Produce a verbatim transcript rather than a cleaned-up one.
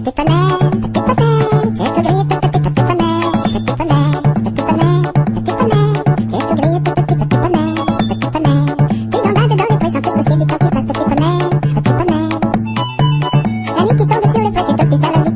petit poney, petit poney, j'ai tout grillé tout petit petit poney, petit poney, petit poney, petit poney, j'ai tout grillé tout petit petit poney, petit poney, t'es gambade dans les poils sans te soucier du temps qui passe, petit poney, petit poney, la nuit qui tombe sur le toit, c'est aussi ça la vie.